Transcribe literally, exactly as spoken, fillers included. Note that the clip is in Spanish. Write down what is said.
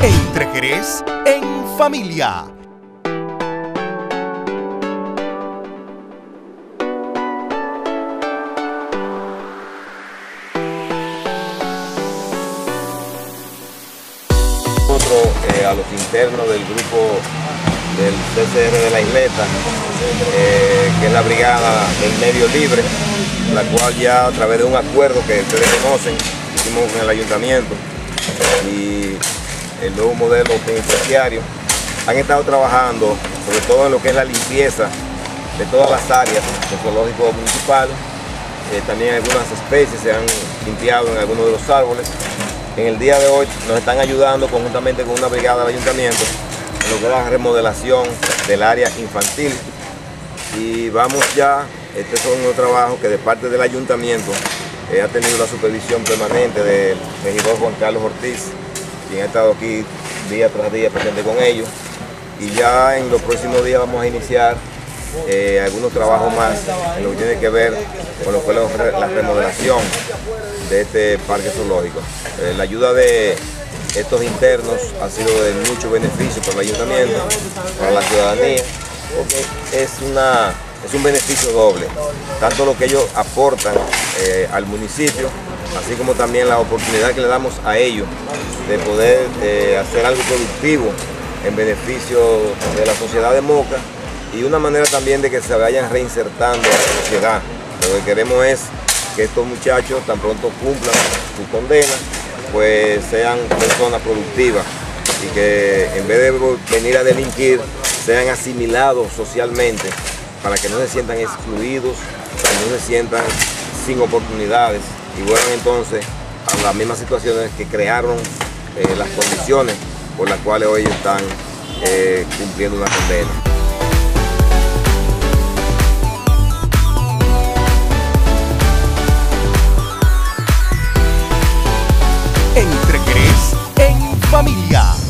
Entre Jerez en familia. Nosotros eh, a los internos del grupo del C C R de la Isleta, eh, que es la brigada del medio libre, la cual ya a través de un acuerdo que ustedes conocen, hicimos con el ayuntamiento y el nuevo modelo penitenciario, han estado trabajando sobre todo en lo que es la limpieza de todas las áreas del zoológico municipal. Eh, también algunas especies se han limpiado en algunos de los árboles. En el día de hoy nos están ayudando conjuntamente con una brigada del ayuntamiento en lo que es la remodelación del área infantil. Y vamos ya, este es un trabajo que de parte del ayuntamiento eh, ha tenido la supervisión permanente del regidor Juan Carlos Ortiz, quien ha estado aquí día tras día presente con ellos. Y ya en los próximos días vamos a iniciar eh, algunos trabajos más en lo que tiene que ver con lo que es la remodelación de este parque zoológico. Eh, la ayuda de estos internos ha sido de mucho beneficio para el ayuntamiento, para la ciudadanía, porque es, una, es un beneficio doble, tanto lo que ellos aportan eh, al municipio, así como también la oportunidad que le damos a ellos de poder eh, hacer algo productivo en beneficio de la sociedad de Moca y una manera también de que se vayan reinsertando a la sociedad. Lo que queremos es que estos muchachos tan pronto cumplan su condena, pues sean personas productivas y que en vez de venir a delinquir, sean asimilados socialmente para que no se sientan excluidos, para que no se sientan sin oportunidades y vuelvan entonces a las mismas situaciones que crearon eh, las condiciones por las cuales hoy están eh, cumpliendo una condena. Entre Jerez en familia.